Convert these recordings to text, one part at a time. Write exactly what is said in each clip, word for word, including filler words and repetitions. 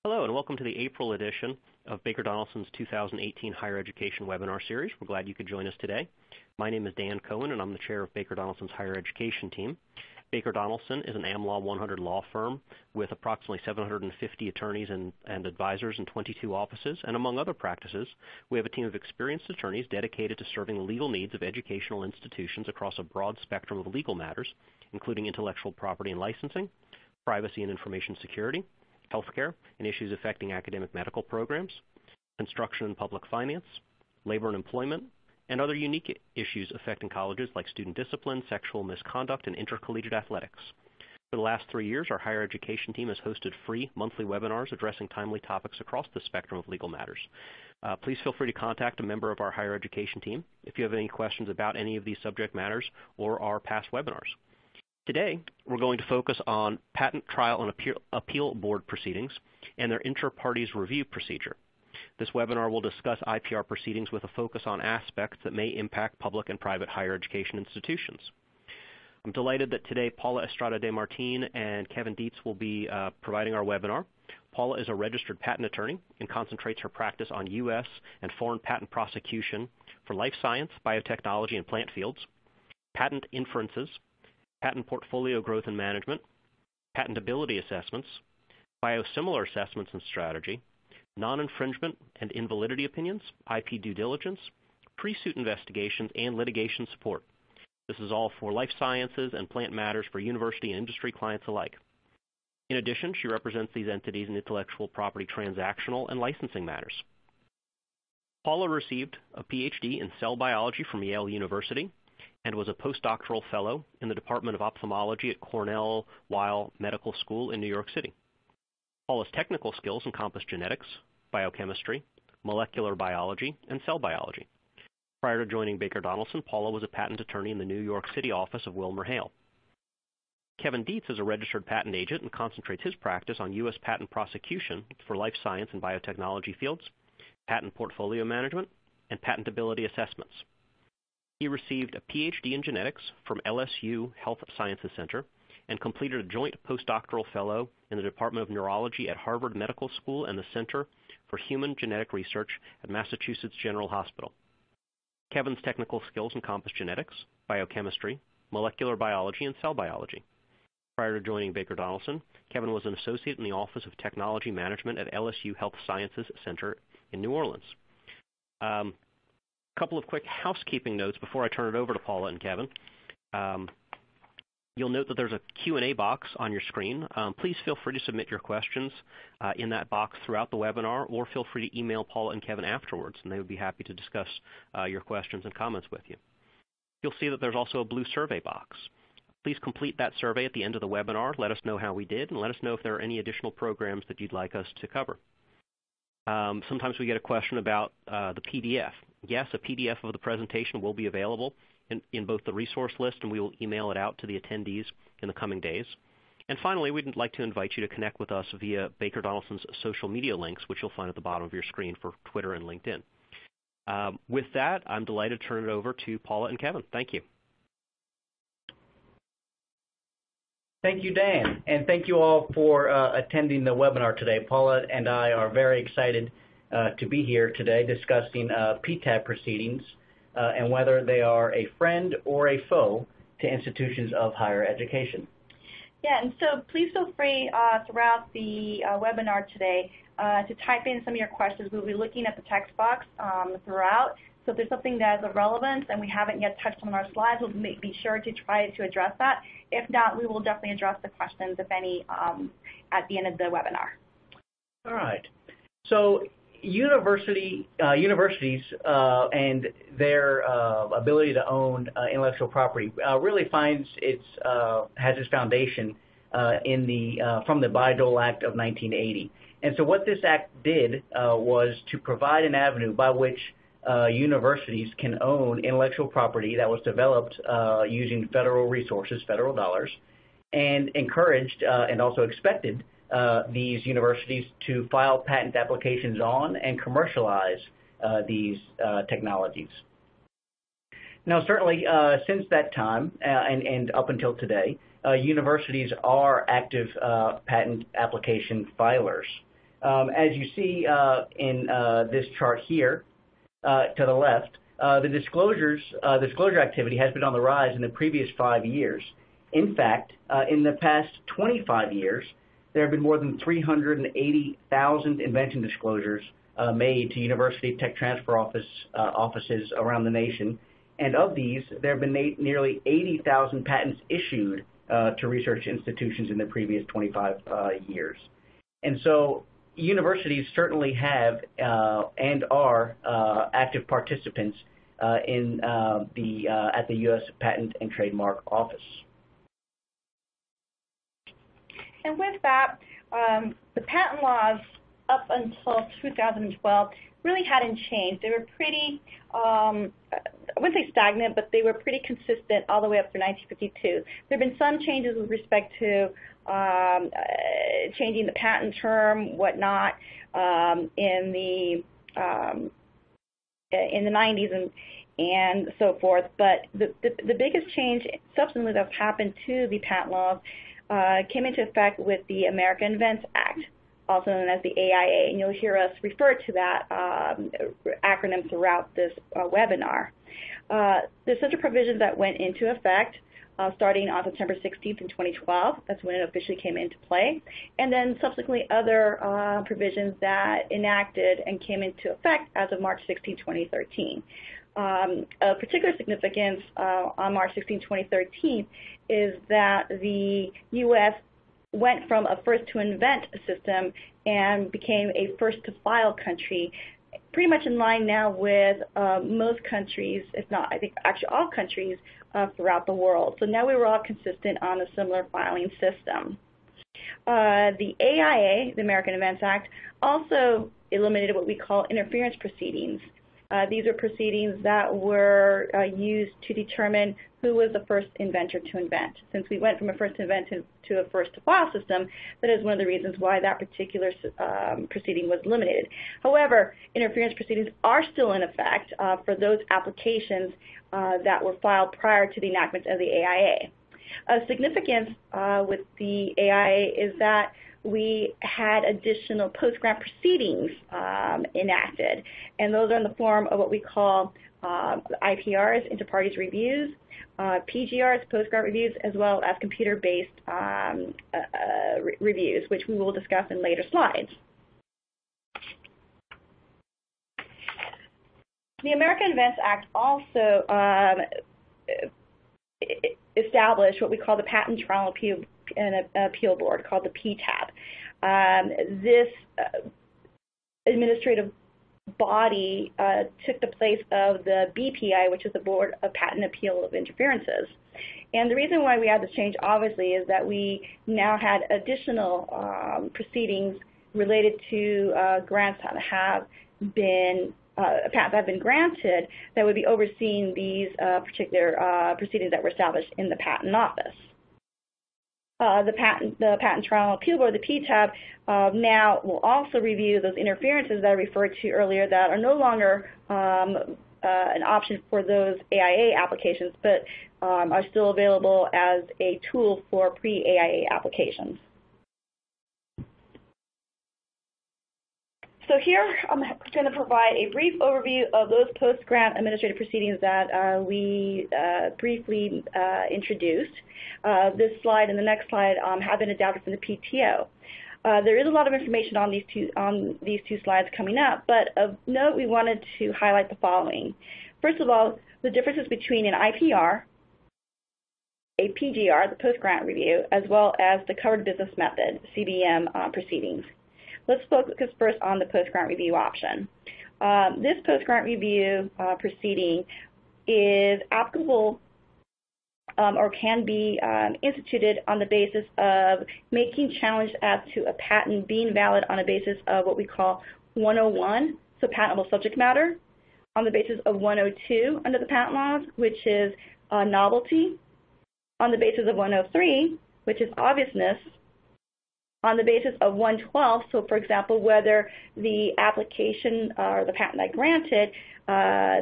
Hello and welcome to the April edition of Baker Donelson's two thousand eighteen Higher Education Webinar Series. We're glad you could join us today. My name is Dan Cohen and I'm the chair of Baker Donelson's Higher Education team. Baker Donelson is an AmLaw one hundred law firm with approximately seven hundred fifty attorneys and, and advisors in twenty-two offices, and among other practices, we have a team of experienced attorneys dedicated to serving the legal needs of educational institutions across a broad spectrum of legal matters, including intellectual property and licensing, privacy and information security, healthcare and issues affecting academic medical programs, construction and public finance, labor and employment, and other unique issues affecting colleges like student discipline, sexual misconduct, and intercollegiate athletics. For the last three years, our higher education team has hosted free monthly webinars addressing timely topics across the spectrum of legal matters. Uh, please feel free to contact a member of our higher education team if you have any questions about any of these subject matters or our past webinars. Today, we're going to focus on patent trial and appeal, appeal board proceedings and their inter-parties review procedure. This webinar will discuss I P R proceedings with a focus on aspects that may impact public and private higher education institutions. I'm delighted that today Paula Estrada de Martin and Kevin Dietz will be uh, providing our webinar. Paula is a registered patent attorney and concentrates her practice on U S and foreign patent prosecution for life science, biotechnology, and plant fields, patent inferences, patent portfolio growth and management, patentability assessments, biosimilar assessments and strategy, non-infringement and invalidity opinions, I P due diligence, pre-suit investigations, and litigation support. This is all for life sciences and plant matters for university and industry clients alike. In addition, she represents these entities in intellectual property transactional and licensing matters. Paula received a P H D in cell biology from Yale University and was a postdoctoral fellow in the Department of Ophthalmology at Cornell Weill Medical School in New York City. Paula's technical skills encompass genetics, biochemistry, molecular biology, and cell biology. Prior to joining Baker Donelson, Paula was a patent attorney in the New York City office of Wilmer Hale. Kevin Dietz is a registered patent agent and concentrates his practice on U S patent prosecution for life science and biotechnology fields, patent portfolio management, and patentability assessments. He received a P H D in genetics from L S U Health Sciences Center and completed a joint postdoctoral fellow in the Department of Neurology at Harvard Medical School and the Center for Human Genetic Research at Massachusetts General Hospital. Kevin's technical skills encompass genetics, biochemistry, molecular biology, and cell biology. Prior to joining Baker Donelson, Kevin was an associate in the Office of Technology Management at L S U Health Sciences Center in New Orleans. Um, couple of quick housekeeping notes before I turn it over to Paula and Kevin. Um, You'll note that there's a Q and A box on your screen. Um, please feel free to submit your questions uh, in that box throughout the webinar, or feel free to email Paula and Kevin afterwards, and they would be happy to discuss uh, your questions and comments with you. You'll see that there's also a blue survey box. Please complete that survey at the end of the webinar. Let us know how we did, and let us know if there are any additional programs that you'd like us to cover. Um, sometimes we get a question about uh, the P D F. Yes, a P D F of the presentation will be available In, in both the resource list, and we will email it out to the attendees in the coming days. And finally, we'd like to invite you to connect with us via Baker Donelson's social media links, which you'll find at the bottom of your screen for Twitter and LinkedIn. Um, with that, I'm delighted to turn it over to Paula and Kevin. Thank you. Thank you, Dan, and thank you all for uh, attending the webinar today. Paula and I are very excited uh, to be here today discussing uh, P TAB proceedings, Uh, and whether they are a friend or a foe to institutions of higher education. Yeah, and so please feel free uh, throughout the uh, webinar today uh, to type in some of your questions. We'll be looking at the text box um, throughout. So if there's something that is of relevance and we haven't yet touched on our slides, we'll be sure to try to address that. If not, we will definitely address the questions, if any, um, at the end of the webinar. All right. So University, uh, universities uh, and their uh, ability to own uh, intellectual property uh, really finds its uh, has its foundation uh, in the uh, from the Bayh-Dole Act of nineteen eighty. And so what this act did uh, was to provide an avenue by which uh, universities can own intellectual property that was developed uh, using federal resources, federal dollars, and encouraged uh, and also expected Uh, these universities to file patent applications on and commercialize uh, these uh, technologies. Now, certainly, uh, since that time uh, and, and up until today, uh, universities are active uh, patent application filers. Um, as you see uh, in uh, this chart here uh, to the left, uh, the disclosures, uh, disclosure activity has been on the rise in the previous five years. In fact, uh, in the past twenty-five years, there have been more than three hundred eighty thousand invention disclosures uh, made to university tech transfer office, uh, offices around the nation. And of these, there have been nearly eighty thousand patents issued uh, to research institutions in the previous twenty-five uh, years. And so universities certainly have uh, and are uh, active participants uh, in uh, the uh, at the U S Patent and Trademark Office. And with that, um, the patent laws up until two thousand twelve really hadn't changed. They were pretty, um, I wouldn't say stagnant, but they were pretty consistent all the way up through nineteen fifty-two. There have been some changes with respect to um, uh, changing the patent term, whatnot, um, in the um, in the nineties and and so forth. But the, the, the biggest change substantively that's happened to the patent laws uh, came into effect with the American Invents Act, also known as the A I A, and you'll hear us refer to that um, acronym throughout this uh, webinar. Uh, there's such a provision that went into effect uh, starting on September sixteenth in twenty twelve. That's when it officially came into play. And then subsequently other uh, provisions that enacted and came into effect as of March sixteenth, twenty thirteen. Um, of particular significance uh, on March sixteenth, twenty thirteen is that the U S went from a first-to-invent system and became a first-to-file country, pretty much in line now with uh, most countries, if not, I think actually all countries uh, throughout the world. So now we were all consistent on a similar filing system. Uh, the A I A, the American Invents Act, also eliminated what we call interference proceedings. Uh, these are proceedings that were uh, used to determine who was the first inventor to invent. Since we went from a first to invent to a first to file system, that is one of the reasons why that particular um, proceeding was eliminated. However, interference proceedings are still in effect uh, for those applications uh, that were filed prior to the enactment of the A I A. Of significance uh, with the A I A is that we had additional post-grant proceedings um, enacted, and those are in the form of what we call uh, I P Rs, inter-parties reviews, uh, P G Rs, post-grant reviews, as well as computer-based um, uh, uh, re reviews, which we will discuss in later slides. The American Invents Act also um, established what we call the Patent Trial Appeal an appeal board called the P TAB. Um, this uh, administrative body uh, took the place of the B P I, which is the Board of Patent Appeal of Interferences. And the reason why we had this change, obviously, is that we now had additional um, proceedings related to uh, grants that have been uh, patents that have been granted that would be overseeing these uh, particular uh, proceedings that were established in the Patent Office. Uh, the patent, the Patent Trial and Appeal Board, the P TAB, uh, now will also review those interferences that I referred to earlier that are no longer um, uh, an option for those A I A applications, but um, are still available as a tool for pre-A I A applications. So here I'm going to provide a brief overview of those post-grant administrative proceedings that uh, we uh, briefly uh, introduced. Uh, this slide and the next slide um, have been adapted from the P T O. Uh, there is a lot of information on these two on these two slides coming up, but of note we wanted to highlight the following. First of all, the differences between an I P R, a P G R, the post-grant review, as well as the covered business method, C B M uh, proceedings. Let's focus first on the post-grant review option. Um, this post-grant review uh, proceeding is applicable um, or can be um, instituted on the basis of making challenge as to a patent being valid on a basis of what we call one oh one, so patentable subject matter, on the basis of one oh two under the patent laws, which is uh, novelty, on the basis of one oh three, which is obviousness, on the basis of one twelve, so for example, whether the application or the patent I granted uh,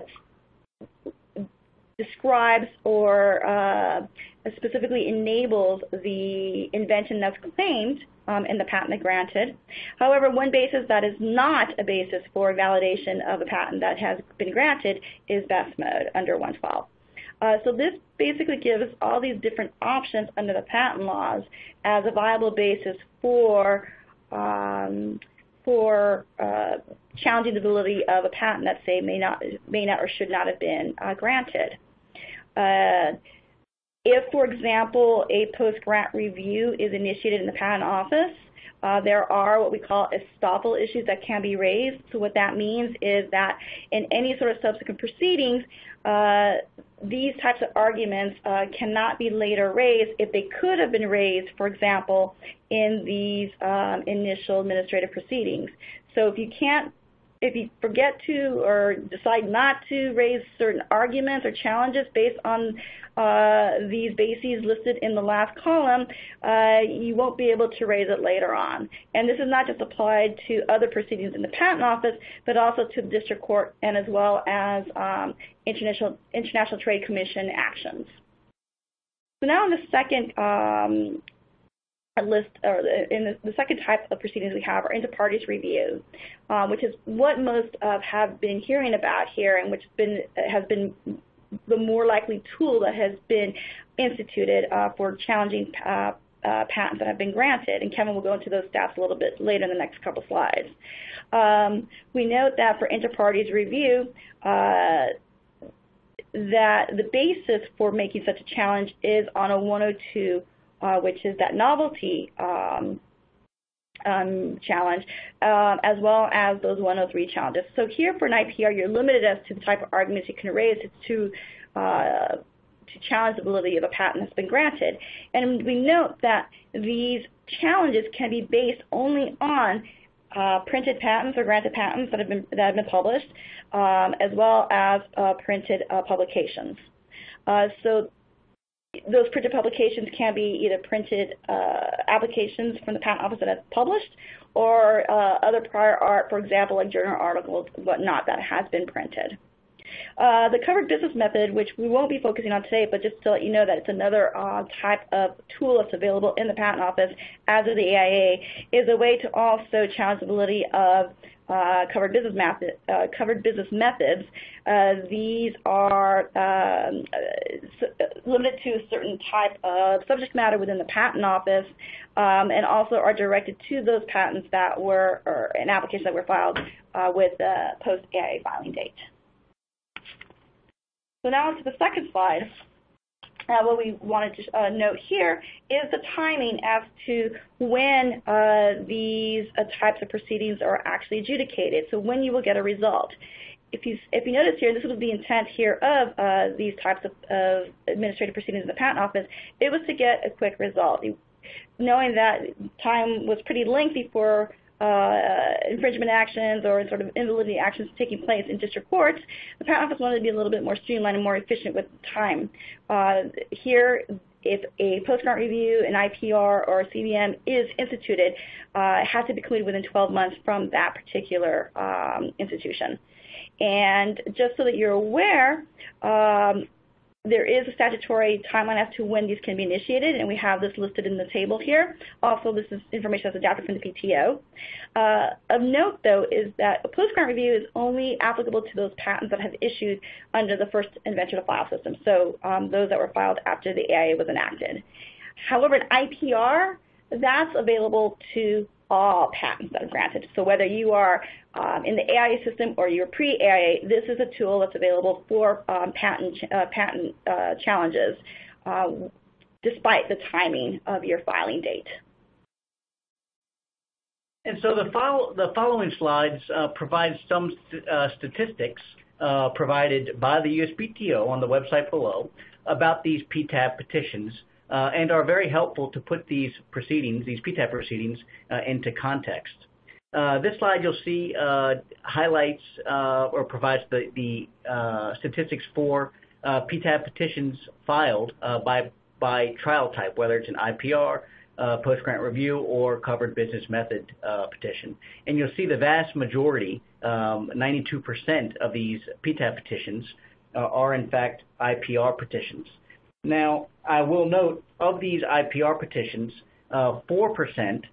describes or uh, specifically enables the invention that's claimed, um, in the patent granted. However, one basis that is not a basis for validation of a patent that has been granted is best mode under one twelve. Uh, so this basically gives all these different options under the patent laws as a viable basis for um, for uh, challenging the validity of a patent that, say, may not, may not or should not have been uh, granted. Uh, if, for example, a post-grant review is initiated in the patent office, uh, there are what we call estoppel issues that can be raised. So what that means is that in any sort of subsequent proceedings, uh, these types of arguments uh, cannot be later raised if they could have been raised, for example, in these um, initial administrative proceedings. So if you can't, if you forget to or decide not to raise certain arguments or challenges based on uh, these bases listed in the last column, uh, you won't be able to raise it later on. And this is not just applied to other proceedings in the Patent Office, but also to the District Court and as well as um, international, international Trade Commission actions. So now in the second um, list, or in the, the second type of proceedings we have are inter-parties review, uh, which is what most of have been hearing about here, and which has been has been the more likely tool that has been instituted uh, for challenging uh, uh, patents that have been granted. And Kevin will go into those stats a little bit later in the next couple slides. Um, we note that for inter-parties review, uh, that the basis for making such a challenge is on a one oh two, uh, which is that novelty um, um, challenge, uh, as well as those one oh three challenges. So here for an I P R, you're limited as to the type of arguments you can raise to uh, to challenge the validity of a patent that's been granted. And we note that these challenges can be based only on uh, printed patents or granted patents that have been that have been published, um, as well as uh, printed uh, publications. Uh, so those printed publications can be either printed uh, applications from the Patent Office that have published, or uh, other prior art, for example, like journal articles, whatnot, that has been printed. Uh, the covered business method, which we won't be focusing on today, but just to let you know that it's another uh, type of tool that's available in the Patent Office, as is the A I A, is a way to also challenge the validity of uh, covered business method, uh, covered business methods. Uh, these are um, limited to a certain type of subject matter within the Patent Office, um, and also are directed to those patents that were, or an application that were filed uh, with the post-A I A filing date. So now to the second slide. Uh, what we wanted to uh, note here is the timing as to when uh, these uh, types of proceedings are actually adjudicated, so when you will get a result. If you, if you notice here, this was the intent here of uh, these types of, of administrative proceedings in the Patent Office, it was to get a quick result. Knowing that time was pretty lengthy for Uh, infringement actions or sort of invalidity actions taking place in district courts, the Patent Office wanted to be a little bit more streamlined and more efficient with time. Uh, here, if a post-grant review, an I P R, or a C V M is instituted, uh, it has to be completed within twelve months from that particular um, institution. And just so that you're aware, um, there is a statutory timeline as to when these can be initiated, and we have this listed in the table here. Also, this is information that's adapted from the P T O. Uh, of note, though, is that a post-grant review is only applicable to those patents that have issued under the first invention to file system, so um, those that were filed after the A I A was enacted. However, an I P R, that's available to all patents that are granted. So whether you are um, in the A I A system or you're pre-A I A, this is a tool that's available for um, patent, uh, patent uh, challenges, uh, despite the timing of your filing date. And so the, follow, the following slides uh, provide some st uh, statistics uh, provided by the U S P T O on the website below about these P TAB petitions, Uh, and are very helpful to put these proceedings, these P TAB proceedings, uh, into context. Uh, this slide you'll see uh, highlights uh, or provides the, the uh, statistics for uh, P TAB petitions filed uh, by, by trial type, whether it's an I P R, uh, post-grant review, or covered business method uh, petition. And you'll see the vast majority, um, ninety-two percent of these P TAB petitions uh, are in fact I P R petitions. Now, I will note, of these I P R petitions, uh, four percent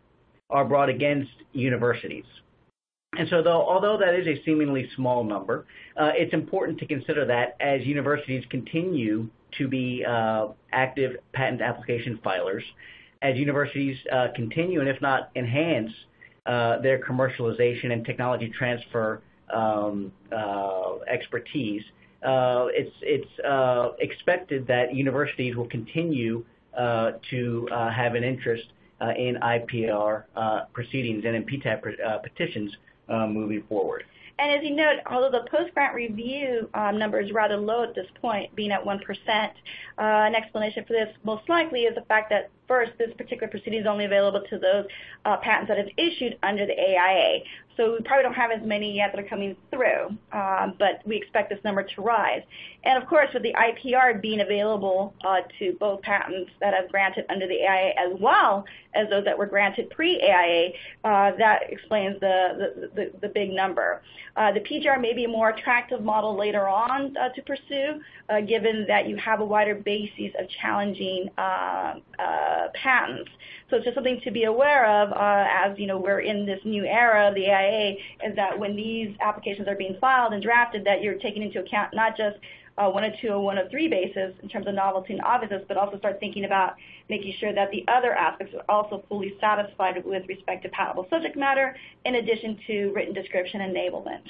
are brought against universities. And so though, although that is a seemingly small number, uh, it's important to consider that as universities continue to be uh, active patent application filers, as universities uh, continue and if not enhance uh, their commercialization and technology transfer um, uh, expertise, uh, it's, it's uh, expected that universities will continue uh, to uh, have an interest uh, in I P R uh, proceedings and in P T A B uh, petitions Uh, moving forward. And as you note, although the post-grant review um, number is rather low at this point, being at one percent, uh, an explanation for this most likely is the fact that, first, this particular proceeding is only available to those uh, patents that have issued under the A I A. So we probably don't have as many yet that are coming through, um, but we expect this number to rise. And, of course, with the I P R being available uh, to both patents that have granted under the A I A as well as those that were granted pre-A I A, uh, that explains the, the, the, the big number. Uh, the P G R may be a more attractive model later on uh, to pursue, uh, given that you have a wider basis of challenging uh, uh, patents. So it's just something to be aware of uh, as, you know, we're in this new era of the A I A, is that when these applications are being filed and drafted, that you're taking into account not just uh, one oh two or one oh three basis in terms of novelty and obviousness, but also start thinking about making sure that the other aspects are also fully satisfied with respect to patentable subject matter, in addition to written description enablement.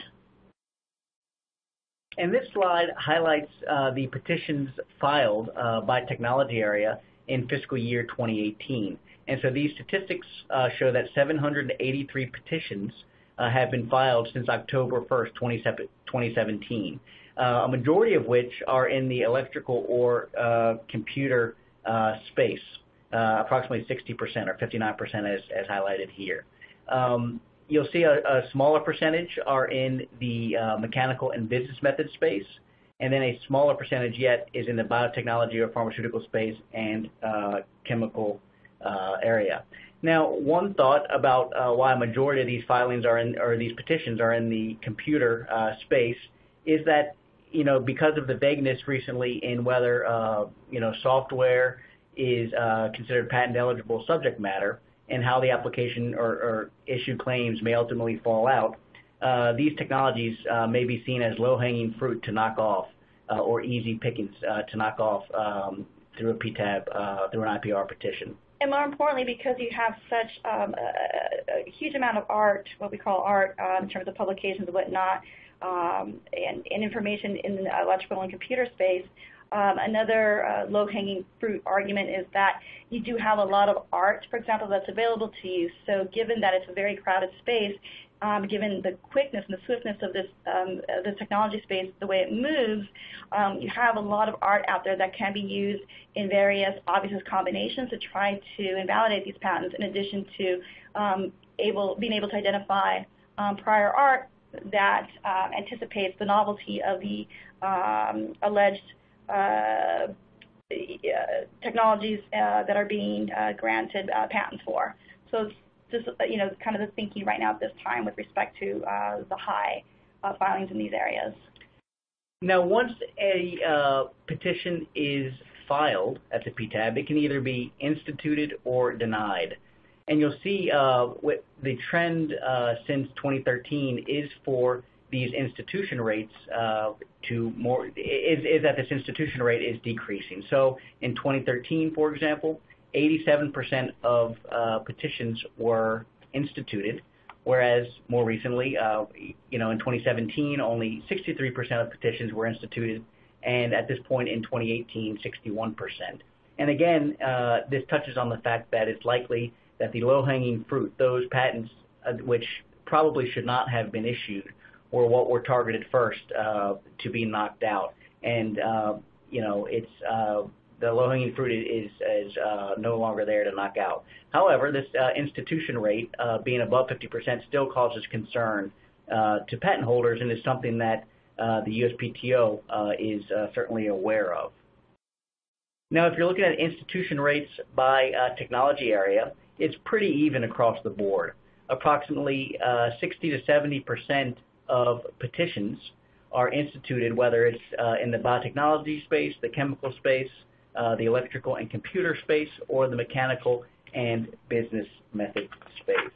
And this slide highlights uh, the petitions filed uh, by technology area in fiscal year twenty eighteen. And so these statistics uh, show that seven hundred eighty-three petitions uh, have been filed since October first, twenty seventeen, uh, a majority of which are in the electrical or uh, computer uh, space, uh, approximately sixty percent or fifty-nine percent as, as highlighted here. Um, you'll see a, a smaller percentage are in the uh, mechanical and business method space, and then a smaller percentage yet is in the biotechnology or pharmaceutical space and uh, chemical uh, area. Now, one thought about uh, why a majority of these filings are in, or these petitions are in the computer uh, space is that, you know, because of the vagueness recently in whether, uh, you know, software is uh, considered patent eligible subject matter and how the application or, or issued claims may ultimately fall out, uh, these technologies uh, may be seen as low-hanging fruit to knock off uh, or easy pickings uh, to knock off um, through a P T A B, uh, through an I P R petition. And more importantly, because you have such um, a, a huge amount of art, what we call art, uh, in terms of publications and whatnot, um, and, and information in the electrical and computer space, um, another uh, low-hanging fruit argument is that you do have a lot of art, for example, that's available to you. So given that it's a very crowded space, Um, given the quickness and the swiftness of this um, uh, the technology space, the way it moves, um, you have a lot of art out there that can be used in various obvious combinations to try to invalidate these patents, in addition to um, able being able to identify um, prior art that uh, anticipates the novelty of the um, alleged uh, uh, technologies uh, that are being uh, granted uh, patents for. So just, you know, kind of the thinking right now at this time with respect to uh, the high uh, filings in these areas. Now, once a uh, petition is filed at the P T A B, it can either be instituted or denied. And you'll see uh, what the trend uh, since twenty thirteen is for these institution rates uh, to more is, is that this institution rate is decreasing. So in twenty thirteen, for example, eighty-seven percent of uh, petitions were instituted, whereas more recently, uh, you know, in twenty seventeen, only sixty-three percent of petitions were instituted, and at this point in twenty eighteen, sixty-one percent. And again, uh, this touches on the fact that it's likely that the low-hanging fruit, those patents uh, which probably should not have been issued, were what were targeted first uh, to be knocked out. And, uh, you know, it's uh, the low-hanging fruit is, is uh, no longer there to knock out. However, this uh, institution rate uh, being above fifty percent still causes concern uh, to patent holders and is something that uh, the U S P T O uh, is uh, certainly aware of. Now, if you're looking at institution rates by uh, technology area, it's pretty even across the board. Approximately uh, sixty to seventy percent of petitions are instituted, whether it's uh, in the biotechnology space, the chemical space, Uh, the electrical and computer space, or the mechanical and business method space.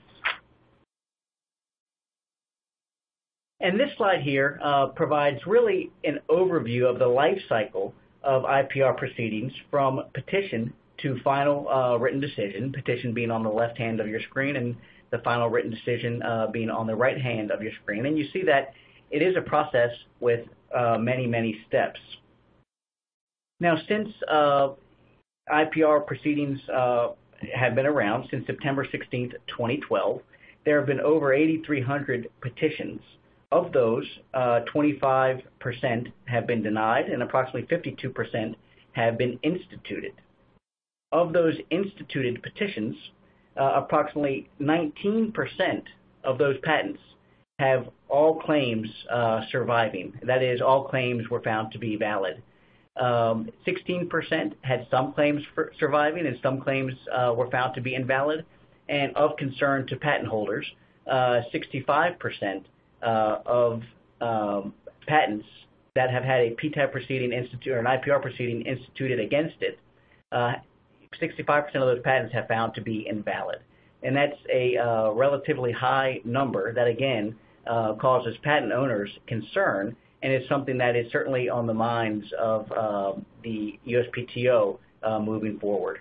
And this slide here uh, provides really an overview of the life cycle of I P R proceedings from petition to final uh, written decision, petition being on the left hand of your screen and the final written decision uh, being on the right hand of your screen. And you see that it is a process with uh, many, many steps. Now, since uh, I P R proceedings uh, have been around since September sixteenth, twenty twelve, there have been over eighty-three hundred petitions. Of those, uh, twenty-five percent have been denied and approximately fifty-two percent have been instituted. Of those instituted petitions, uh, approximately nineteen percent of those patents have all claims uh, surviving. That is, all claims were found to be valid. Um, sixteen percent had some claims for surviving and some claims uh, were found to be invalid. And of concern to patent holders, uh, sixty-five percent uh, of um, patents that have had a P T A B proceeding institute or an I P R proceeding instituted against it, uh, sixty-five percent of those patents have found to be invalid. And that's a uh, relatively high number that, again, uh, causes patent owners concern, and it's something that is certainly on the minds of uh, the U S P T O uh, moving forward.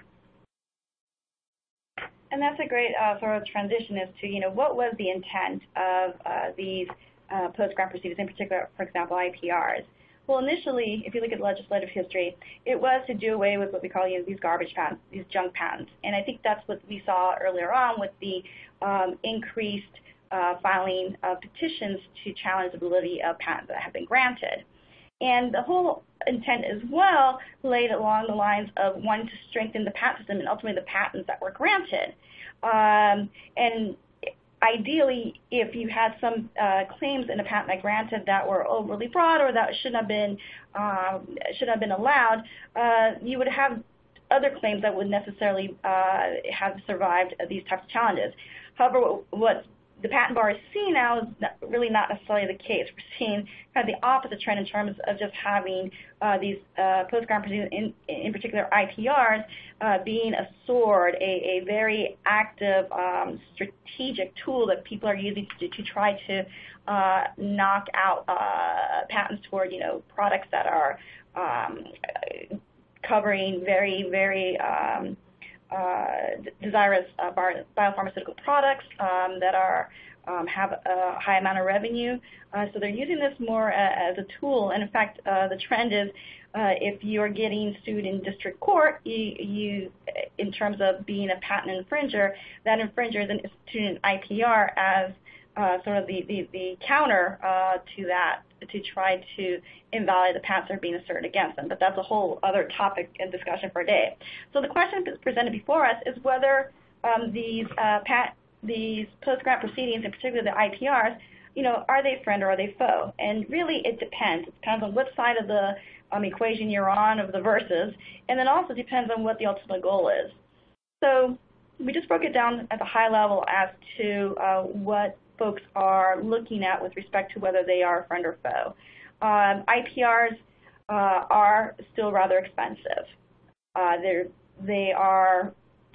And that's a great uh, sort of transition as to, you know, what was the intent of uh, these uh, post-grant proceedings, in particular, for example, I P Rs. Well, initially, if you look at legislative history, it was to do away with what we call, you know, these garbage patents, these junk patents. And I think that's what we saw earlier on with the um, increased uh, filing of petitions to challenge the validity of patents that have been granted. And the whole intent as well laid along the lines of wanting to strengthen the patent system and ultimately the patents that were granted. Um, and ideally, if you had some uh, claims in a patent that granted that were overly broad or that shouldn't have been um, should have been allowed, uh, you would have other claims that would necessarily uh, have survived these types of challenges. However, what, what the patent bar is seeing now is not, really not necessarily the case. We're seeing kind of the opposite trend in terms of just having uh, these uh, post-grant proceedings, in, in particular I P Rs, uh, being a sword, a, a very active, um, strategic tool that people are using to, to try to uh, knock out uh, patents toward, you know, products that are um, covering very, very um, Uh, desirous uh, biopharmaceutical products um, that are um, have a high amount of revenue. Uh, so they're using this more uh, as a tool. And in fact, uh, the trend is uh, if you're getting sued in district court, you, you, in terms of being a patent infringer, that infringer is instituting an I P R as uh, sort of the, the, the counter uh, to that, to try to invalidate the patents that are being asserted against them. But that's a whole other topic and discussion for a day. So the question presented before us is whether um, these uh, pat these post-grant proceedings, in particular the I P Rs, you know, are they friend or are they foe? And really it depends. It depends on what side of the um, equation you're on of the verses, and then also depends on what the ultimate goal is. So we just broke it down at the high level as to uh, what folks are looking at with respect to whether they are friend or foe. Um, I P Rs uh, are still rather expensive. Uh, they're, they are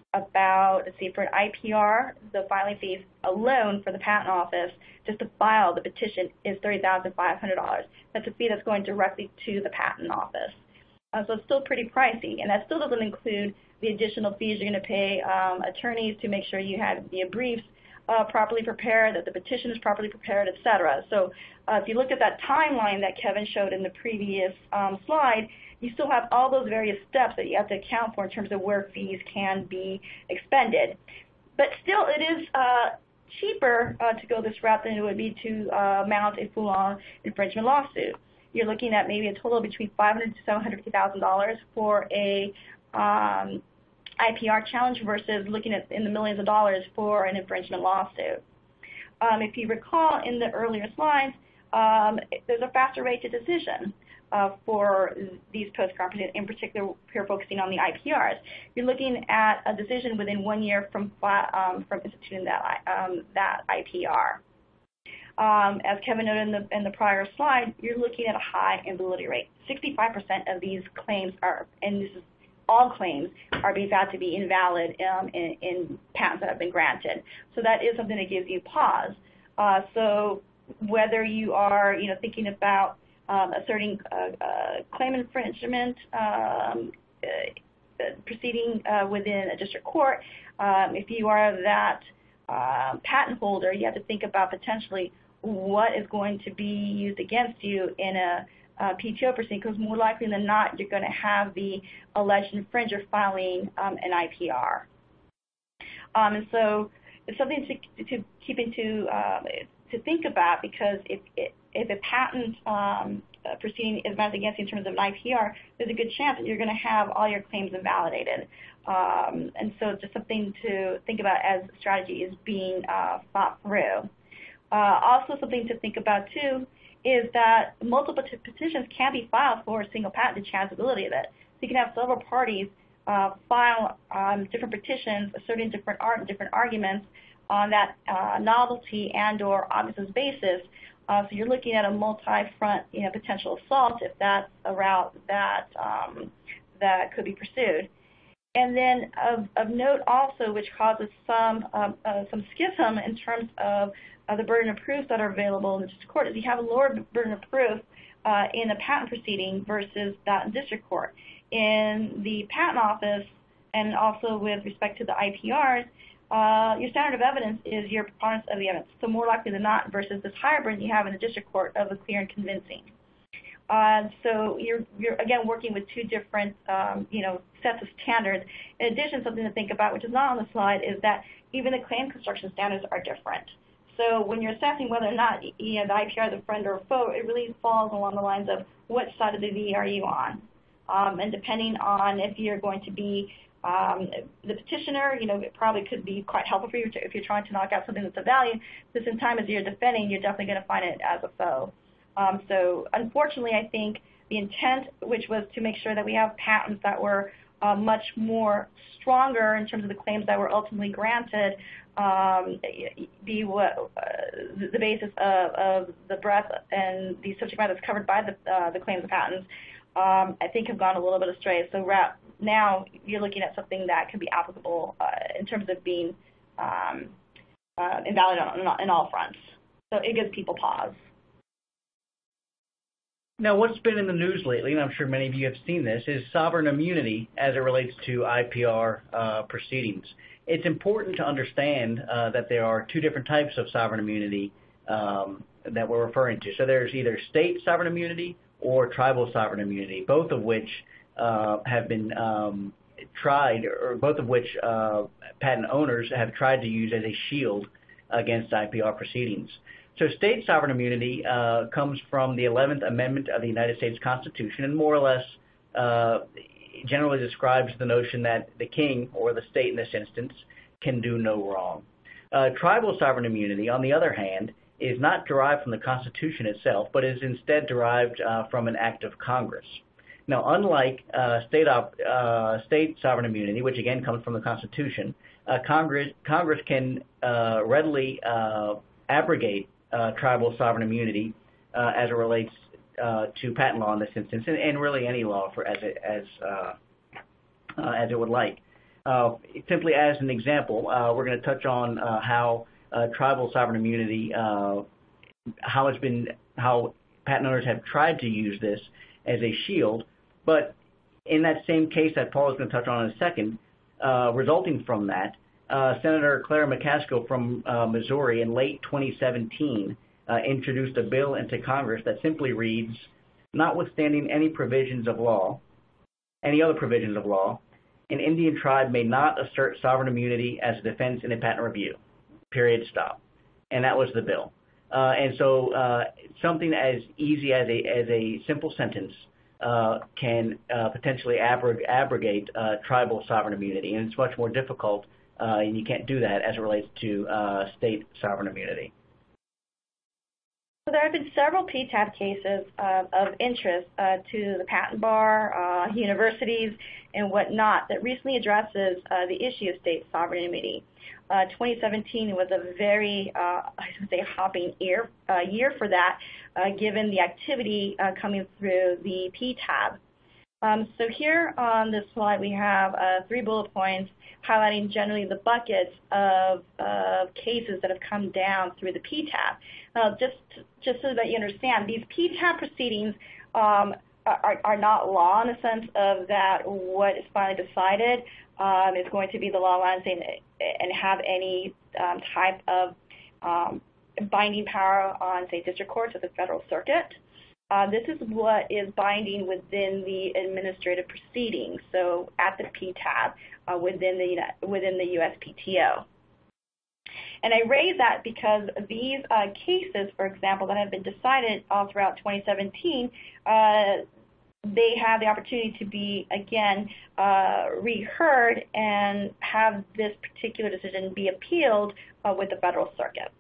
about, let's see, for an I P R, the filing fees alone for the patent office just to file the petition is thirty thousand five hundred dollars. That's a fee that's going directly to the patent office. Uh, so it's still pretty pricey, and that still doesn't include the additional fees you're going to pay um, attorneys to make sure you have the briefs Uh, properly prepared, that the petition is properly prepared, et cetera. So uh, if you look at that timeline that Kevin showed in the previous um, slide, you still have all those various steps that you have to account for in terms of where fees can be expended. But still, it is uh, cheaper uh, to go this route than it would be to uh, mount a full-on infringement lawsuit. You're looking at maybe a total between five hundred thousand dollars to seven hundred fifty thousand dollars for a um, I P R challenge versus looking at in the millions of dollars for an infringement lawsuit. Um, if you recall in the earlier slides, um, there's a faster rate to decision uh, for these post-grant proceedings, in particular here focusing on the I P Rs. You're looking at a decision within one year from, um, from instituting that, um, that I P R. Um, as Kevin noted in the, in the prior slide, you're looking at a high invalidity rate. sixty-five percent of these claims are, and this is all claims are being found to be invalid um, in, in patents that have been granted. So that is something that gives you pause. Uh, so whether you are, you know, thinking about um, asserting uh, uh, claim infringement um, uh, proceeding uh, within a district court, um, if you are that uh, patent holder, you have to think about potentially what is going to be used against you in a uh, P T O proceeding, because more likely than not, you're going to have the alleged infringer filing um, an I P R. Um, and so it's something to, to keep into uh, to think about, because if if a patent um, proceeding is mounted against you in terms of an I P R, there's a good chance that you're going to have all your claims invalidated. Um, and so just something to think about as strategy is being uh, thought through. Uh, also something to think about too is that multiple petitions can be filed for a single patent to challengeability of it. So you can have several parties uh, file um, different petitions asserting different art and different arguments on that uh, novelty and or obviousness basis. Uh, so you're looking at a multi-front, you know, potential assault if that's a route that um, that could be pursued. And then of, of note also, which causes some um, uh, some schism in terms of uh, the burden of proof that are available in the district court, is you have a lower burden of proof uh, in a patent proceeding versus that in district court. In the patent office, and also with respect to the I P Rs, uh, your standard of evidence is your preponderance of the evidence. So more likely than not, versus this higher burden you have in the district court of a clear and convincing. Uh, so you're, you're, again, working with two different, um, you know, sets of standards. In addition, something to think about, which is not on the slide, is that even the claim construction standards are different. So when you're assessing whether or not, you know, the I P R is a friend or a foe, it really falls along the lines of which side of the V are you on? Um, and depending on if you're going to be um, the petitioner, you know, it probably could be quite helpful for you to, if you're trying to knock out something that's of value. At the same time as you're defending, you're definitely going to find it as a foe. Um, so unfortunately, I think the intent, which was to make sure that we have patents that were uh, much more stronger in terms of the claims that were ultimately granted, um, be what uh, the basis of, of the breadth and the subject matter that's covered by the, uh, the claims of patents, um, I think have gone a little bit astray. So now you're looking at something that can be applicable uh, in terms of being um, uh, invalid on, on all fronts. So it gives people pause. Now, what's been in the news lately, and I'm sure many of you have seen this, is sovereign immunity as it relates to I P R uh, proceedings. It's important to understand uh, that there are two different types of sovereign immunity um, that we're referring to. So there's either state sovereign immunity or tribal sovereign immunity, both of which uh, have been um, tried, or both of which uh, patent owners have tried to use as a shield against I P R proceedings. So state sovereign immunity uh, comes from the eleventh Amendment of the United States Constitution, and more or less uh, generally describes the notion that the king, or the state in this instance, can do no wrong. Uh, tribal sovereign immunity, on the other hand, is not derived from the Constitution itself, but is instead derived uh, from an act of Congress. Now, unlike uh, state, op- uh, state sovereign immunity, which again comes from the Constitution, uh, Congress, Congress can uh, readily uh, abrogate Uh, tribal sovereign immunity uh, as it relates uh, to patent law in this instance, and, and really any law for as it, as uh, uh, as it would like. Uh, simply as an example, uh, we're going to touch on uh, how uh, tribal sovereign immunity, uh, how it's been, how patent owners have tried to use this as a shield, but in that same case that Paul is going to touch on in a second, uh, resulting from that. Uh, Senator Clara McCaskill from uh, Missouri in late twenty seventeen uh, introduced a bill into Congress that simply reads, notwithstanding any provisions of law, any other provisions of law, an Indian tribe may not assert sovereign immunity as a defense in a patent review, period, stop. And that was the bill. Uh, and so uh, something as easy as a, as a simple sentence uh, can uh, potentially abrog- abrogate uh, tribal sovereign immunity, and it's much more difficult. Uh, and you can't do that as it relates to uh, state sovereign immunity. So there have been several P T A B cases uh, of interest uh, to the patent bar, uh, universities, and whatnot that recently addresses uh, the issue of state sovereign immunity. Uh, twenty seventeen was a very, uh, I would say, hopping year, uh, year for that, uh, given the activity uh, coming through the P T A B. Um, so here on this slide we have uh, three bullet points highlighting generally the buckets of, of cases that have come down through the P TAB. Uh, just, just so that you understand, these P TAB proceedings um, are, are not law in the sense of that what is finally decided um, is going to be the law line and have any um, type of um, binding power on, say, district courts or the federal circuit. Uh, this is what is binding within the administrative proceedings, so at the P TAB uh, within the within the U S P T O. And I raise that because these uh, cases, for example, that have been decided all throughout twenty seventeen, uh, they have the opportunity to be, again, uh, reheard and have this particular decision be appealed uh, with the federal circuit.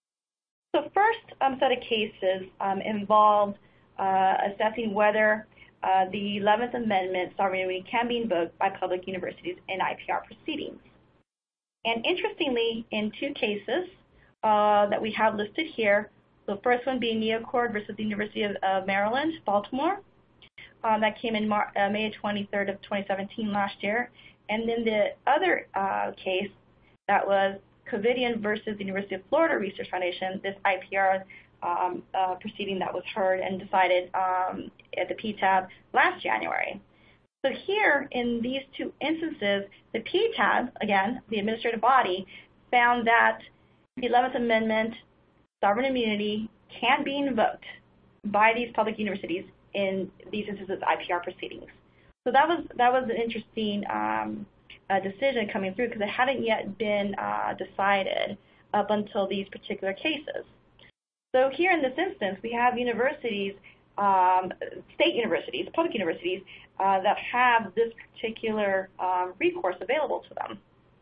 So first um, set of cases um, involved Uh, assessing whether uh, the eleventh Amendment sovereign immunity can be invoked by public universities in I P R proceedings. And interestingly, in two cases uh, that we have listed here, the first one being Neocord versus the University of uh, Maryland, Baltimore, um, that came in Mar uh, May twenty-third of twenty seventeen last year, and then the other uh, case that was Covidian versus the University of Florida Research Foundation, this I P R Um, uh, proceeding that was heard and decided um, at the P TAB last January. So here, in these two instances, the P TAB, again, the administrative body, found that the eleventh Amendment sovereign immunity can be invoked by these public universities in these instances of I P R proceedings. So that was that was an interesting um, uh, decision coming through because it hadn't yet been uh, decided up until these particular cases. So here in this instance, we have universities, um, state universities, public universities, uh, that have this particular um, recourse available to them.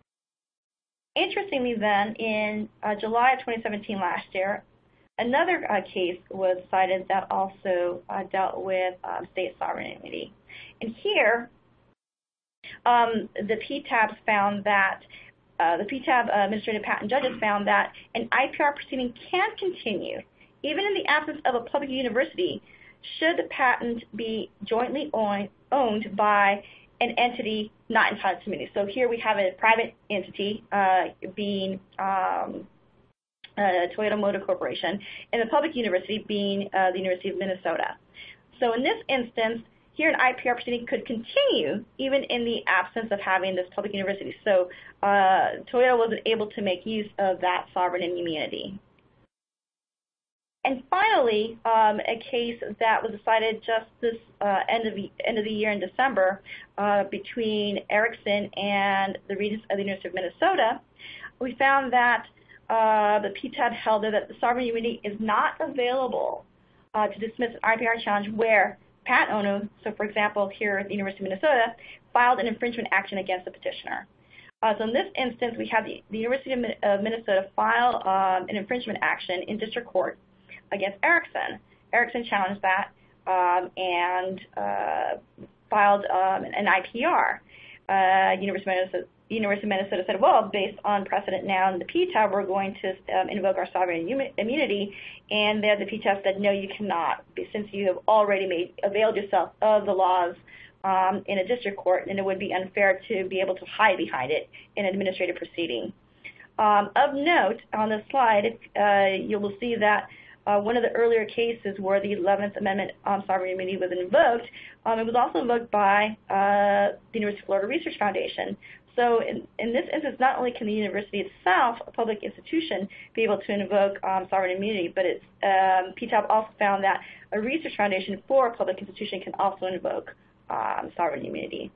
Interestingly then, in uh, July of twenty seventeen last year, another uh, case was cited that also uh, dealt with um, state sovereign immunity. And here, um, the P TABs found that Uh, the P TAB uh, administrative patent judges found that an I P R proceeding can continue, even in the absence of a public university, should the patent be jointly own, owned by an entity not entitled to immunity. So here we have a private entity uh, being um, uh, Toyota Motor Corporation, and the public university being uh, the University of Minnesota. So in this instance, here an I P R proceeding could continue even in the absence of having this public university. So uh, Toyota wasn't able to make use of that sovereign immunity. And finally, um, a case that was decided just this uh, end of the end of the year in December uh, between Erickson and the Regents of the University of Minnesota, we found that uh, the P TAB held that the sovereign immunity is not available uh, to dismiss an I P R challenge where patent owner, so for example here at the University of Minnesota, filed an infringement action against the petitioner. Uh, so in this instance, we have the, the University of, Min of Minnesota file um, an infringement action in district court against Erickson. Erickson challenged that um, and uh, filed um, an I P R. Uh, University of Minnesota, University of Minnesota said, well, based on precedent now in the P TAB, we're going to um, invoke our sovereign immunity. And there the P TAB said, no, you cannot, since you have already made availed yourself of the laws um, in a district court, and it would be unfair to be able to hide behind it in an administrative proceeding. Um, of note, on this slide, uh, you will see that Uh, one of the earlier cases where the eleventh Amendment um, sovereign immunity was invoked, um, it was also invoked by uh, the University of Florida Research Foundation. So in, in this instance, not only can the university itself, a public institution, be able to invoke um, sovereign immunity, but it's, um, P TAB also found that a research foundation for a public institution can also invoke um, sovereign immunity.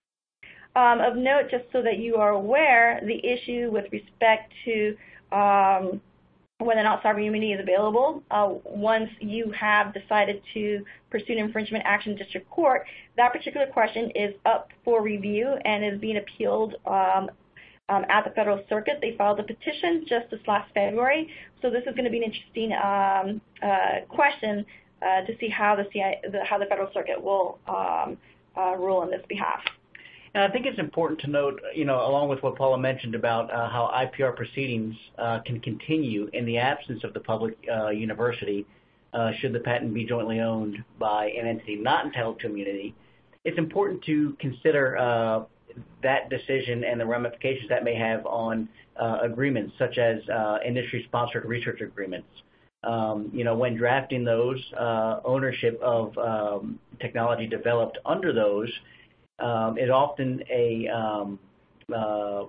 Um, of note, just so that you are aware, the issue with respect to um, whether or not sovereign immunity is available, uh, once you have decided to pursue an infringement action in district court, that particular question is up for review and is being appealed um, um, at the federal circuit. They filed a petition just this last February, so this is going to be an interesting um, uh, question uh, to see how the, C I, the how the federal circuit will um, uh, rule on this behalf. And I think it's important to note, you know, along with what Paula mentioned about uh, how I P R proceedings uh, can continue in the absence of the public uh, university, uh, should the patent be jointly owned by an entity not entitled to immunity, it's important to consider uh, that decision and the ramifications that may have on uh, agreements, such as uh, industry-sponsored research agreements. Um, you know, when drafting those, uh, ownership of um, technology developed under those um, is often a, um, uh,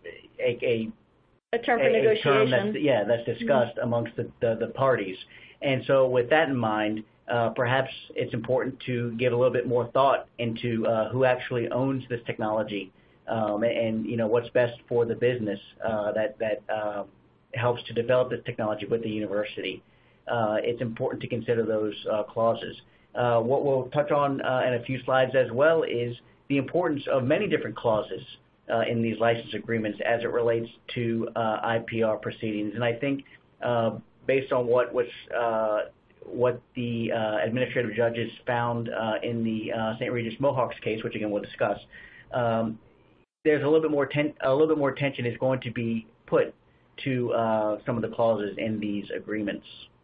a, a a term for a, negotiation. A term that's, yeah, that's discussed mm-hmm. amongst the, the, the parties. And so with that in mind, uh, perhaps it's important to give a little bit more thought into uh, who actually owns this technology um, and, and, you know, what's best for the business uh, that, that uh, helps to develop this technology with the university. Uh, it's important to consider those uh, clauses. Uh, what we'll touch on uh, in a few slides as well is the importance of many different clauses uh, in these license agreements as it relates to uh, I P R proceedings. And I think uh, based on what was uh, what the uh, administrative judges found uh, in the uh, Saint Regis Mohawks case, which again we'll discuss, um, there's a little bit more ten a little bit more attention is going to be put to uh, some of the clauses in these agreements.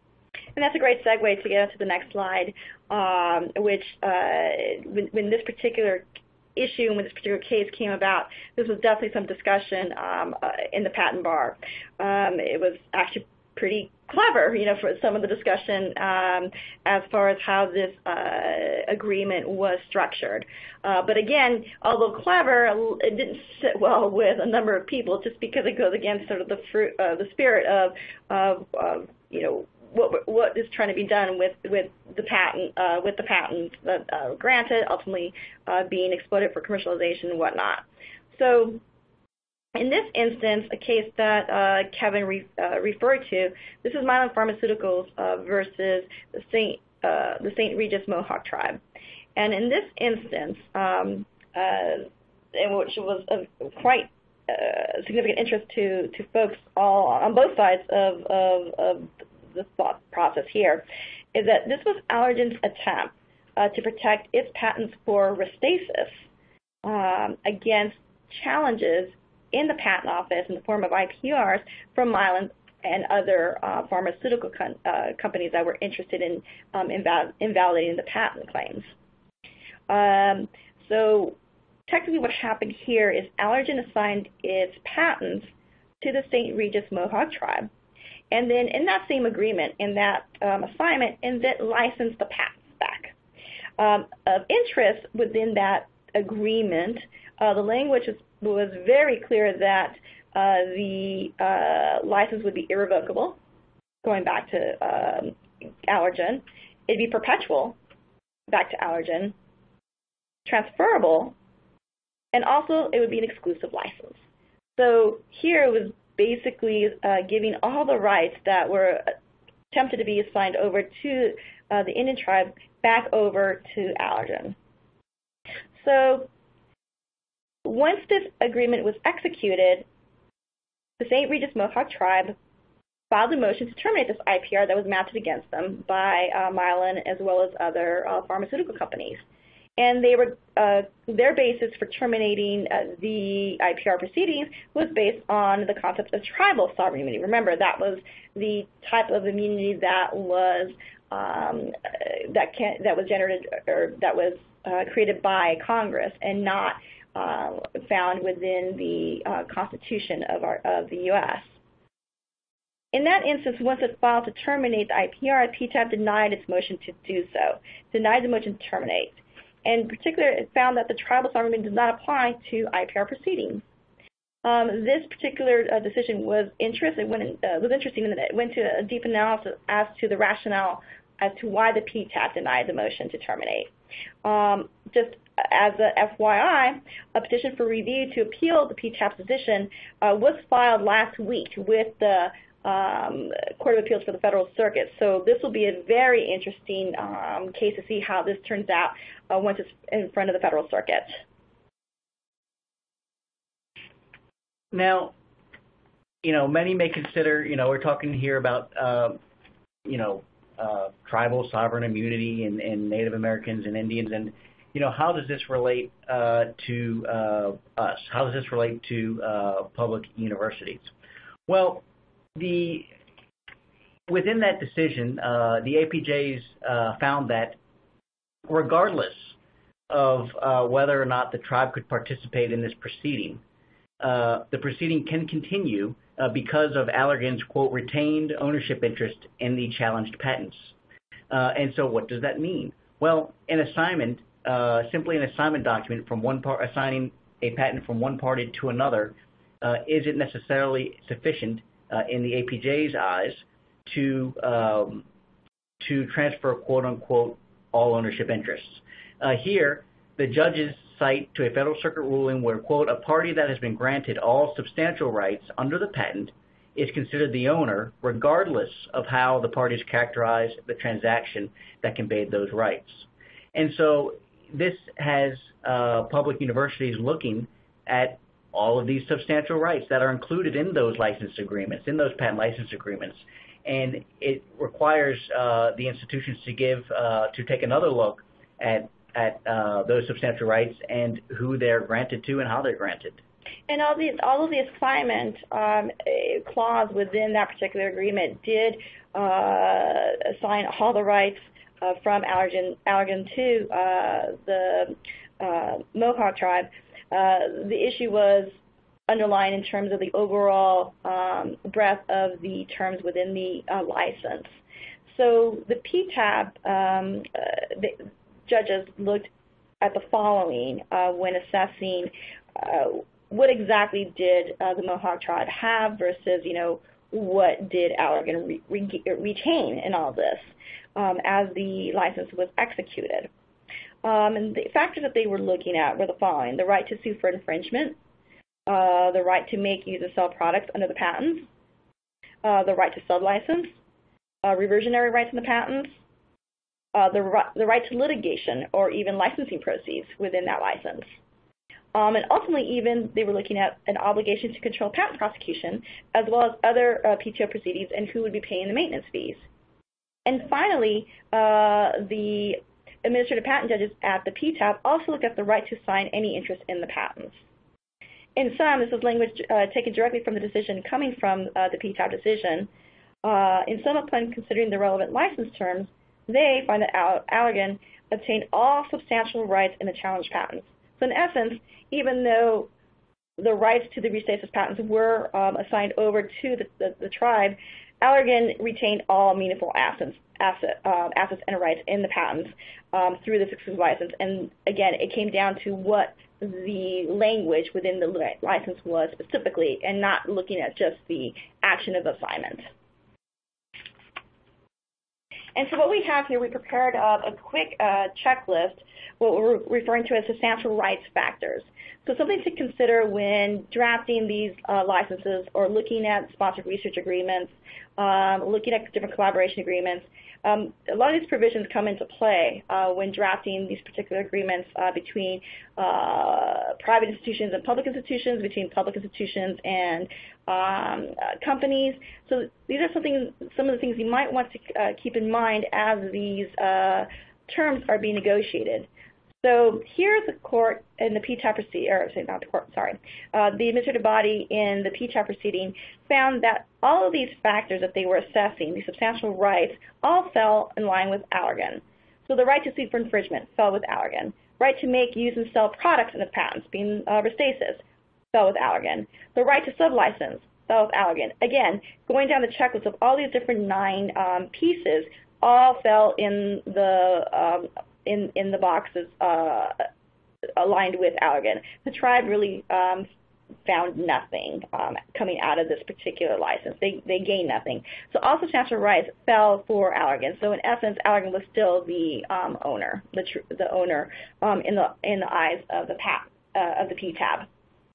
And that's a great segue to get into the next slide, um, which uh, when, when this particular issue and when this particular case came about, this was definitely some discussion um, uh, in the patent bar. Um, it was actually pretty clever, you know, for some of the discussion um, as far as how this uh, agreement was structured. Uh, but again, although clever, it didn't sit well with a number of people just because it goes against sort of the fruit, uh, the spirit of, of, of you know, what what is trying to be done with with the patent uh, with the patents that uh, granted, ultimately uh, being exploited for commercialization and whatnot. So, in this instance, a case that uh, Kevin re, uh, referred to, this is Mylan Pharmaceuticals uh, versus the Saint uh, the Saint Regis Mohawk tribe, and in this instance, um, uh, in which was of quite uh, significant interest to to folks all on both sides of of, of the thought process here, is that this was Allergan's attempt uh, to protect its patents for Restasis um, against challenges in the patent office in the form of I P Rs from Mylan and other uh, pharmaceutical com uh, companies that were interested in um, inval invalidating the patent claims. Um, so technically what happened here is Allergan assigned its patents to the Saint Regis Mohawk tribe, and then in that same agreement, in that um, assignment, and then licensed the patents back. Um, of interest within that agreement, uh, the language was, was very clear that uh, the uh, license would be irrevocable, going back to um, Allergan. It'd be perpetual, back to Allergan, transferable, and also it would be an exclusive license. So here it was basically uh, giving all the rights that were attempted to be assigned over to uh, the Indian tribe back over to Allergan. So once this agreement was executed, the Saint Regis Mohawk tribe filed a motion to terminate this I P R that was mounted against them by uh, Mylan as well as other uh, pharmaceutical companies. And they were uh, their basis for terminating uh, the I P R proceedings was based on the concept of tribal sovereign immunity. Remember, that was the type of immunity that was um, that can that was generated or that was uh, created by Congress and not uh, found within the uh, Constitution of our of the U S In that instance, once it filed to terminate the I P R, P T A B denied its motion to do so, denied the motion to terminate. And in particular, it found that the tribal sovereignty does not apply to I P R proceedings. Um, this particular uh, decision was, interest, it went in, uh, was interesting, and it went to a deep analysis as to the rationale as to why the P T A B denied the motion to terminate. Um, just as a F Y I, a petition for review to appeal the P T A B's decision uh, was filed last week with the Um, Court of Appeals for the Federal Circuit. So this will be a very interesting um, case to see how this turns out uh, once it's in front of the Federal Circuit. Now, you know, many may consider, you know, we're talking here about, uh, you know, uh, tribal sovereign immunity and, and Native Americans and Indians, and, you know, how does this relate uh, to uh, us? How does this relate to uh, public universities? Well, The, within that decision, uh, the A P Js uh, found that regardless of uh, whether or not the tribe could participate in this proceeding. Uh, the proceeding can continue uh, because of Allergan's, quote, retained ownership interest in the challenged patents. Uh, and so what does that mean? Well, an assignment, uh, simply an assignment document from one part, assigning a patent from one party to another uh, isn't necessarily sufficient uh, in the A P J's eyes to, um, to transfer, quote, unquote, all ownership interests. Uh, here, the judges cite to a Federal Circuit ruling where, quote, a party that has been granted all substantial rights under the patent is considered the owner regardless of how the parties characterize the transaction that conveyed those rights. And so this has uh, public universities looking at all of these substantial rights that are included in those license agreements, in those patent license agreements. And it requires uh, the institutions to give, uh, to take another look at at uh, those substantial rights and who they're granted to and how they're granted. And all the all of the assignment um, clause within that particular agreement did uh, assign all the rights uh, from Allergan, Allergan to uh, the uh, Mohawk tribe. Uh, the issue was underlined in terms of the overall um, breadth of the terms within the uh, license. So the P T A B um, uh, the, judges looked at the following uh, when assessing uh, what exactly did uh, the Mohawk tribe have versus, you know, what did Allergan re re retain in all this um, as the license was executed. Um, and the factors that they were looking at were the following: the right to sue for infringement, uh, the right to make, use, and sell products under the patents, uh, the right to sublicense, uh, reversionary rights in the patents, Uh, the, the right to litigation or even licensing proceeds within that license. Um, and ultimately, even they were looking at an obligation to control patent prosecution as well as other uh, P T O proceedings and who would be paying the maintenance fees. And finally, uh, the administrative patent judges at the P T A B also looked at the right to assign any interest in the patents. In sum, this is language uh, taken directly from the decision coming from uh, the P T A B decision. Uh, in sum, upon considering the relevant license terms, they find that Allergan obtained all substantial rights in the challenged patents. So in essence, even though the rights to the restasis patents were um, assigned over to the, the, the tribe, Allergan retained all meaningful assets, asset, uh, assets and rights in the patents um, through this exclusive license. And again, it came down to what the language within the license was specifically and not looking at just the action of assignment. And so what we have here, we prepared uh, a quick uh, checklist, what we're referring to as substantial rights factors. So something to consider when drafting these uh, licenses or looking at sponsored research agreements, um, looking at different collaboration agreements. Um, a lot of these provisions come into play uh, when drafting these particular agreements uh, between uh, private institutions and public institutions, between public institutions and um, uh, companies. So these are something, some of the things you might want to uh, keep in mind as these uh, terms are being negotiated. So here the court in the P T A B proceeding, or not the court, sorry, uh, the administrative body in the P T A B proceeding found that all of these factors that they were assessing, these substantial rights, all fell in line with Allergan. So the right to sue for infringement fell with Allergan. Right to make, use, and sell products in the patents, being uh, restasis, fell with Allergan. The right to sublicense fell with Allergan. Again, going down the checklist of all these different nine um, pieces, all fell in the um, in in the boxes uh, aligned with Allergan. The tribe really um, found nothing um, coming out of this particular license. They they gained nothing. So all substantial rights fell for Allergan. So in essence, Allergan was still the um, owner, the tr the owner um, in the in the eyes of the P A B, uh, of the P T A B.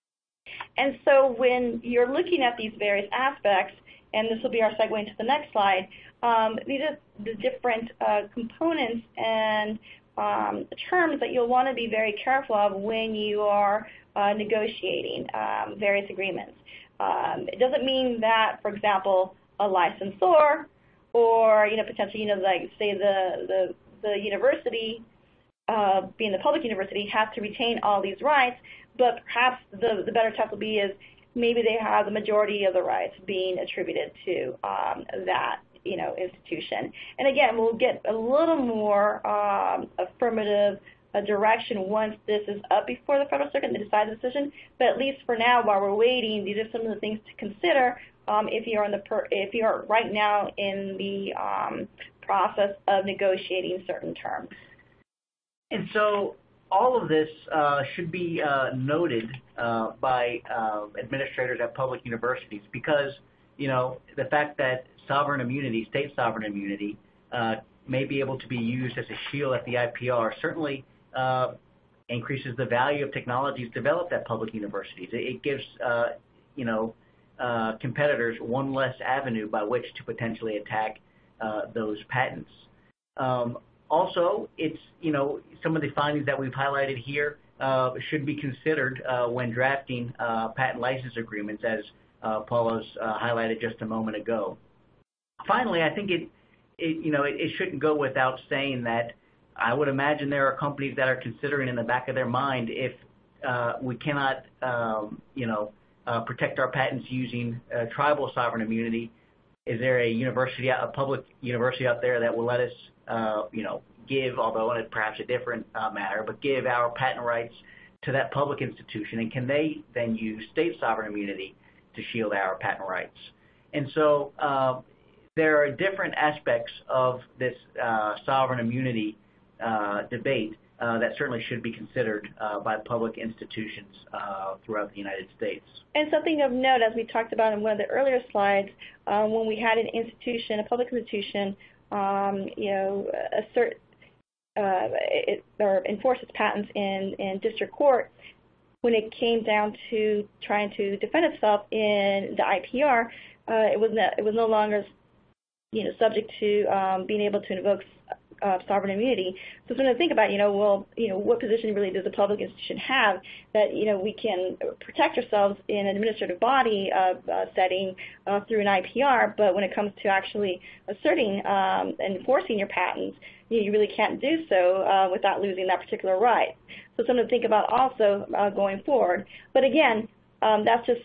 And so when you're looking at these various aspects, and this will be our segue into the next slide, um, these are the different uh, components and um, terms that you'll want to be very careful of when you are uh, negotiating um, various agreements. Um, it doesn't mean that, for example, a licensor or, you know, potentially, you know, like say the, the, the university, uh, being the public university, has to retain all these rights, but perhaps the, the better test will be is maybe they have the majority of the rights being attributed to um, that, you know, institution. And again, we'll get a little more um, affirmative a direction once this is up before the Federal Circuit and they decide the decision. But at least for now, while we're waiting, these are some of the things to consider um, if you're in the per, if you are right now in the um, process of negotiating certain terms. And so all of this uh, should be uh, noted uh, by uh, administrators at public universities because, you know, the fact that sovereign immunity, state sovereign immunity, uh, may be able to be used as a shield at the I P R certainly uh, increases the value of technologies developed at public universities. It, it gives, uh, you know, uh, competitors one less avenue by which to potentially attack uh, those patents. Um, also, it's, you know, some of the findings that we've highlighted here uh, should be considered uh, when drafting uh, patent license agreements, as uh, Paula's uh, highlighted just a moment ago. Finally, I think it, it you know, it, it shouldn't go without saying that I would imagine there are companies that are considering in the back of their mind if uh, we cannot, um, you know, uh, protect our patents using uh, tribal sovereign immunity. Is there a university, a public university out there that will let us, uh, you know, give, although in perhaps a different uh, matter, but give our patent rights to that public institution, and can they then use state sovereign immunity to shield our patent rights? And so uh, there are different aspects of this uh, sovereign immunity uh, debate uh, that certainly should be considered uh, by public institutions uh, throughout the United States. And something of note, as we talked about in one of the earlier slides, um, when we had an institution, a public institution, um, you know, assert uh, it, or enforce its patents in, in district court, when it came down to trying to defend itself in the I P R, uh, it was no, it was no longer, you know, subject to um, being able to invoke uh, sovereign immunity. So something to think about, you know, well, you know, what position really does a public institution have that, you know, we can protect ourselves in an administrative body uh, uh, setting uh, through an I P R, but when it comes to actually asserting um, and enforcing your patents, you, know, you really can't do so uh, without losing that particular right. So something to think about also uh, going forward. But again, um, that's just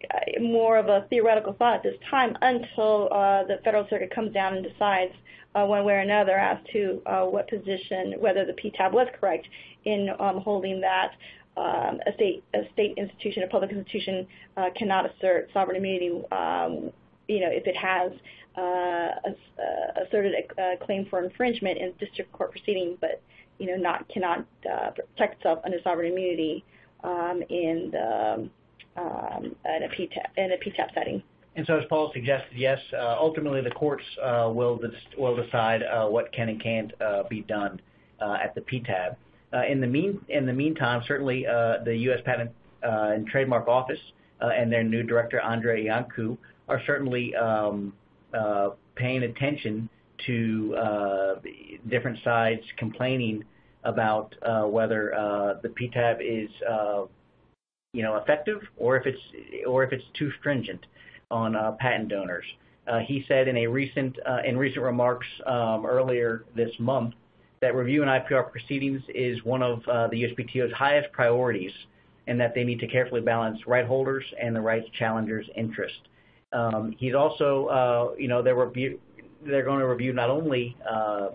more of a theoretical thought at this time until uh, the Federal Circuit comes down and decides uh, one way or another as to uh, what position, whether the P TAB was correct in um, holding that um, a state a state institution, a public institution, uh, cannot assert sovereign immunity, um, you know, if it has uh, a, asserted a, a claim for infringement in district court proceeding, but you know, not cannot uh, protect itself under sovereign immunity um, in the Um, in a P TAB, in a P TAB setting. And so, as Paul suggested, yes, uh, ultimately the courts uh, will will decide uh, what can and can't uh, be done uh, at the P TAB. Uh, in the mean in the meantime, certainly uh, the U S Patent uh, and Trademark Office uh, and their new director Andre Iancu are certainly um, uh, paying attention to uh, different sides complaining about uh, whether uh, the P TAB is uh, you know, effective, or if it's or if it's too stringent on uh, patent donors. Uh, he said in a recent uh, in recent remarks um, earlier this month that review and I P R proceedings is one of uh, the U S P T O's highest priorities, and that they need to carefully balance right holders and the rights challengers' interest. Um, he's also, uh, you know, they're review they're going to review not only uh,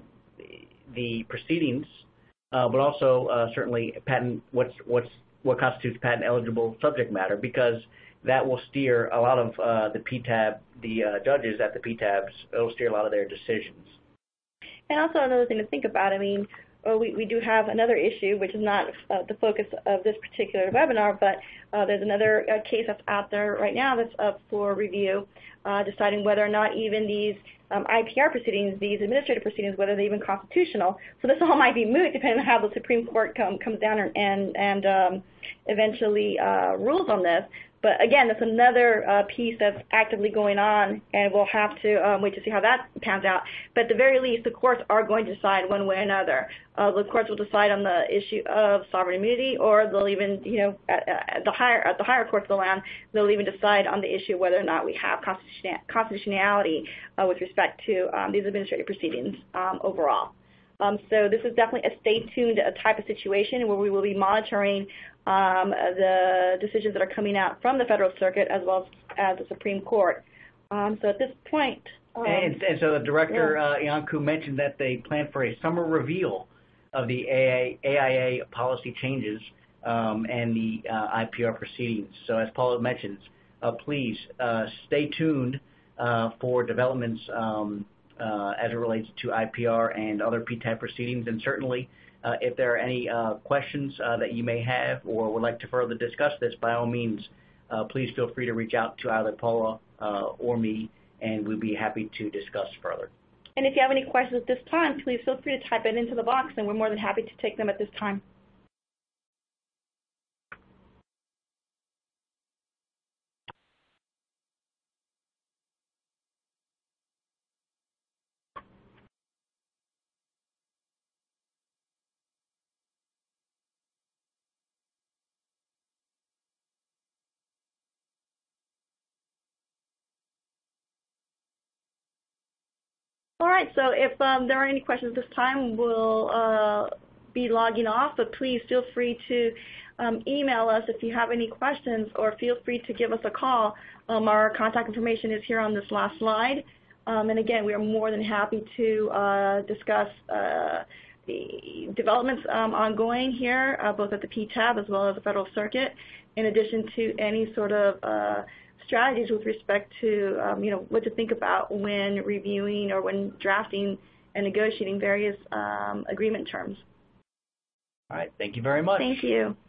the proceedings, uh, but also uh, certainly patent what's what's what constitutes patent eligible subject matter, because that will steer a lot of uh, the P TAB, the uh, judges at the P TABs, it will steer a lot of their decisions. And also another thing to think about, I mean, well, we, we do have another issue, which is not uh, the focus of this particular webinar, but uh, there's another uh, case that's out there right now that's up for review, uh, deciding whether or not even these um, I P R proceedings, these administrative proceedings, whether they're even constitutional. So this all might be moot depending on how the Supreme Court come, comes down and, and um, eventually uh, rules on this. But again, that's another uh, piece that's actively going on, and we'll have to um, wait to see how that pans out. But at the very least, the courts are going to decide one way or another. Uh, the courts will decide on the issue of sovereign immunity, or they'll even, you know, at, at the higher at the higher courts of the land, they'll even decide on the issue whether or not we have constitutionality uh, with respect to um, these administrative proceedings um, overall. Um, so this is definitely a stay tuned type of situation where we will be monitoring um, the decisions that are coming out from the Federal Circuit as well as the Supreme Court. Um, so at this point... Um, and, and so the director, yeah. uh, Iancu, mentioned that they plan for a summer reveal of the A I A policy changes um, and the uh, I P R proceedings. So as Paula mentions, uh, please uh, stay tuned uh, for developments um, uh, as it relates to I P R and other P TAB proceedings. And certainly, uh, if there are any uh, questions uh, that you may have or would like to further discuss this, by all means, uh, please feel free to reach out to either Paula uh, or me, and we'd be happy to discuss further. And if you have any questions at this time, please feel free to type it into the box, and we're more than happy to take them at this time. All right, so if um, there are any questions this time, we'll uh, be logging off, but please feel free to um, email us if you have any questions, or feel free to give us a call. Um, our contact information is here on this last slide. Um, and again, we are more than happy to uh, discuss uh, the developments um, ongoing here, uh, both at the P TAB as well as the Federal Circuit, in addition to any sort of uh, strategies with respect to, um, you know, what to think about when reviewing or when drafting and negotiating various um, agreement terms. All right. Thank you very much. Thank you.